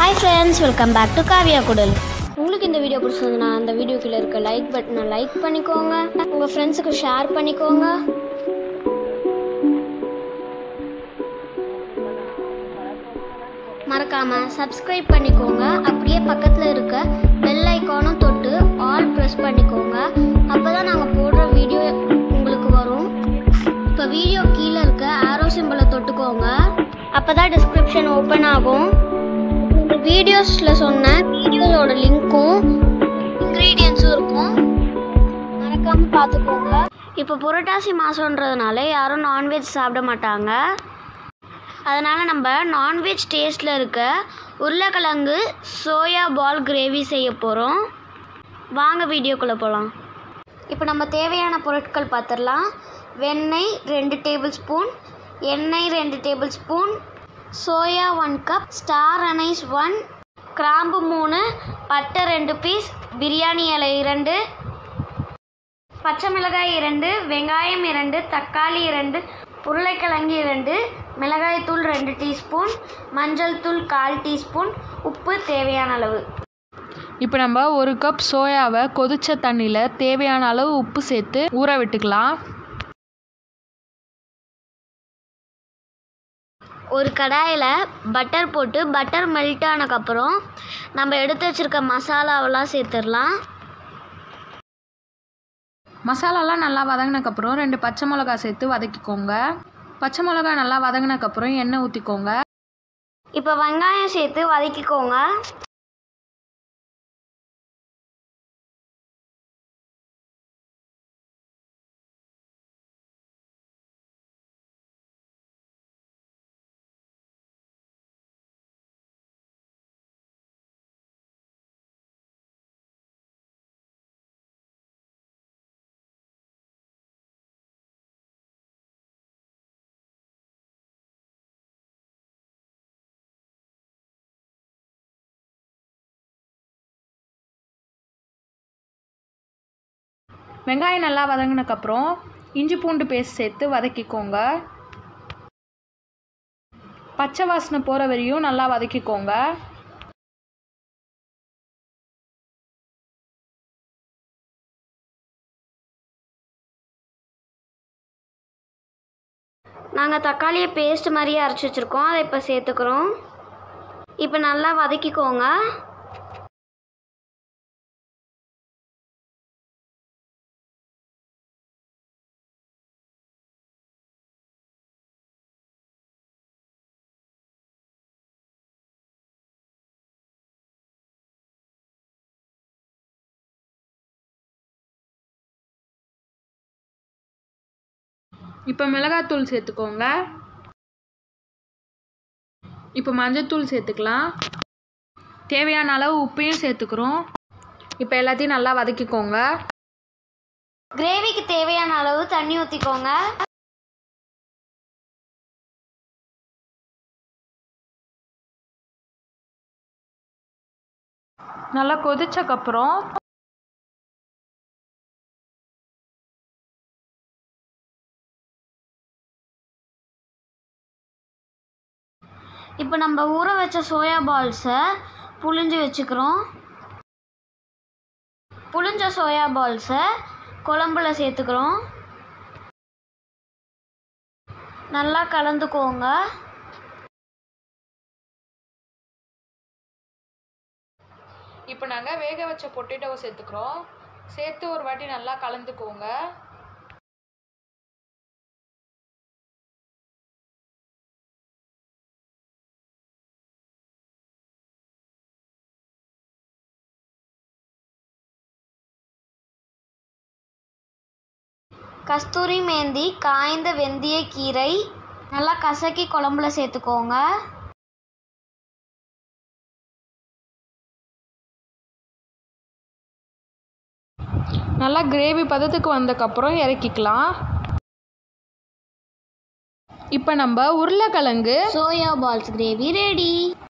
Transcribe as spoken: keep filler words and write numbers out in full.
Hi friends, welcome back to Kavya Kudal. உங்களுக்கு இந்த video பிடிச்சிருந்தா அந்த வீடியோ கீழ இருக்க லைக் பட்டனை லைக் பண்ணிக்கோங்க, உங்க ஃப்ரெண்ட்ஸ்க்கு ஷேர் பண்ணிக்கோங்க. மறக்காம சப்ஸ்கிரைப் பண்ணிக்கோங்க. அப்படியே பக்கத்துல இருக்க பெல் ஐகானும் தொட்டு ஆல் பிரஸ் பண்ணிக்கோங்க. அப்பதான் நாங்க போடுற வீடியோ உங்களுக்கு வரும். இப்போ வீடியோ கீழே இருக்க ஆரோ சிம்பலை தொட்டுக்கோங்க. அப்பதான் டிஸ்கிரிப்ஷன் ஓப்பன் ஆகும். வீடியோஸ்ல சொன்ன வீடியோஸோட லிங்க்கும் இன்கிரீடியன்ஸும் இருக்கும், மறக்காம பார்த்துக்கோங்க. இப்போ புரட்டாசி மாதம்ன்றதுனால யாரும் நான்வெஜ் சாப்பிட மாட்டாங்க. அதனால் நம்ம நான்வெஜ் டேஸ்ட்டில் இருக்க உருளைக்கிழங்கு சோயா பால் கிரேவி செய்ய போகிறோம். வாங்க வீடியோக்குள்ளே போகலாம். இப்போ நம்ம தேவையான பொருட்கள் பார்த்துடலாம். வெண்ணெய் ரெண்டு டேபிள் ஸ்பூன், எண்ணெய் ரெண்டு table spoon, soya one cup, star anise one, கிராம்பு மூணு, பட்டை ரெண்டு பீஸ், பிரியாணி இலை இரண்டு, பச்சை மிளகாய் இரண்டு, வெங்காயம் இரண்டு, தக்காளி இரண்டு, உருளைக்கிழங்கு இரண்டு, மிளகாய் தூள் ரெண்டு டீஸ்பூன், மஞ்சள் தூள் கால் டீஸ்பூன், உப்பு தேவையான அளவு. இப்போ நம்ம ஒரு கப் சோயாவை கொதிச்ச தண்ணியில் தேவையான அளவு உப்பு சேர்த்து ஊற விட்டுக்கலாம். ஒரு கடாயில் பட்டர் போட்டு பட்டர் மெல்ட் ஆனதுக்கப்புறம் நம்ம எடுத்து வச்சுருக்க மசாலாவெல்லாம் சேர்த்துடலாம். மசாலாலாம் நல்லா வதங்கினக்கப்புறம் ரெண்டு பச்சை மிளகா சேர்த்து வதக்கிக்கோங்க. பச்சை மிளகா நல்லா வதங்கினக்கப்புறம் எண்ணெய் ஊற்றிக்கோங்க. இப்போ வெங்காயம் சேர்த்து வதக்கிக்கோங்க. வெங்காயம் நல்லா வதங்கினக்கப்புறம் இஞ்சி பூண்டு பேஸ்ட் சேர்த்து வதக்கிக்கோங்க. பச்சை வாசனை போகிற வரையும் நல்லா வதக்கிக்கோங்க. நாங்கள் தக்காளியை பேஸ்ட் மாதிரியே அரைச்சி வச்சுருக்கோம், அதை இப்போ சேர்த்துக்கிறோம். இப்போ நல்லா வதக்கிக்கோங்க. இப்போ மிளகாத்தூள் சேர்த்துக்கோங்க. இப்போ மஞ்சத்தூள் சேர்த்துக்கலாம். தேவையான அளவு உப்பையும் சேர்த்துக்கிறோம். இப்போ எல்லாத்தையும் நல்லா வதக்கிக்கோங்க. கிரேவிக்கு தேவையான அளவு தண்ணி ஊற்றிக்கோங்க. நல்லா கொதிச்சக்கப்புறம் இப்போ நம்ம ஊற வச்ச சோயா பால்ஸை புழிஞ்சு வச்சுக்கிறோம். புழிஞ்ச சோயா பால்ஸை குழம்புல சேர்த்துக்கிறோம். நல்லா கலந்துக்கோங்க. இப்போ நாங்கள் வேக வச்ச பொட்டேட்டோவை சேர்த்துக்கிறோம். சேர்த்து ஒரு வாட்டி நல்லா கலந்துக்கோங்க. கஸ்தூரி மேந்தி, காய்ந்த வெந்தய கீரை நல்லா கசக்கி குழம்புல சேர்த்துக்கோங்க. நல்லா கிரேவி பதத்துக்கு வந்தக்கப்புறம் இறக்கிக்கலாம். இப்போ நம்ம உருளைக்கிழங்கு சோயா பால்ஸ் கிரேவி ரெடி.